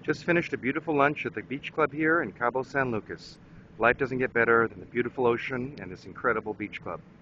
Just finished a beautiful lunch at the beach club here in Cabo San Lucas. Life doesn't get better than the beautiful ocean and this incredible beach club.